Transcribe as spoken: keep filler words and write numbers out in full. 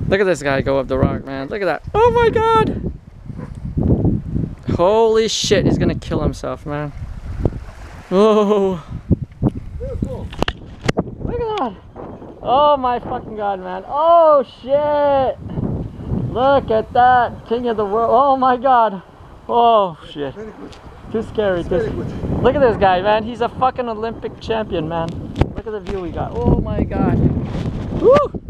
Look at this guy go up the rock, man. Look at that. Oh my god. Holy shit, he's gonna kill himself, man. Whoa. Look at that. Oh my fucking god, man. Oh shit. Look at that. King of the world. Oh my god. Oh shit. Too scary. Too... Look at this guy, man. He's a fucking Olympic champion, man. Look at the view we got. Oh my god. Woo!